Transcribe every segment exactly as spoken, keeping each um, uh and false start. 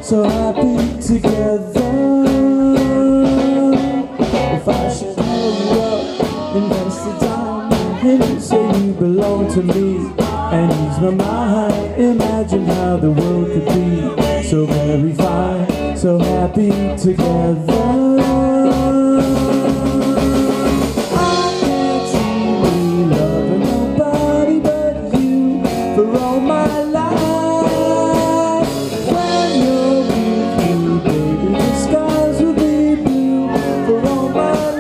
so happy together. If I should hold you up, invest a dime in it, say you belong to me, and ease my mind, imagine how the world could be so very fine, so happy together. I can't see me loving nobody but you for all my life. When you're with me, baby, the skies will be blue for all my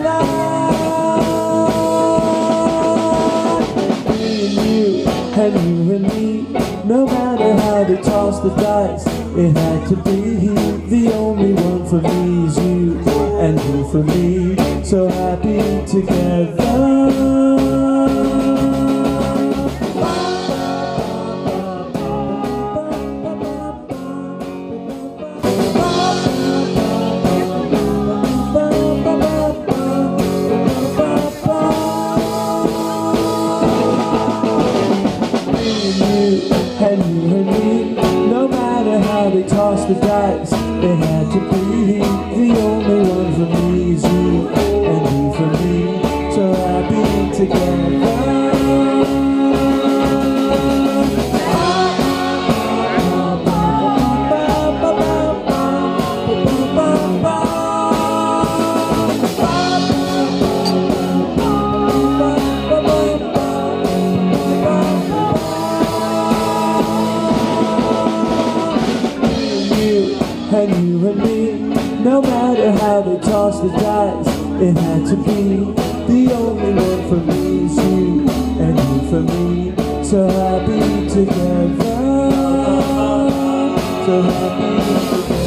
life. Me and you, and you and me, no matter how they toss the dice, it had to be the only one for me is you, and you for me, so happy together. And you and me, no matter how they toss the dice, it had to be the only one for me is you, and you for me, so happy together. And you and me, no matter how they toss the dice, it had to be the only one for me is you, and you for me, so happy together, so happy together.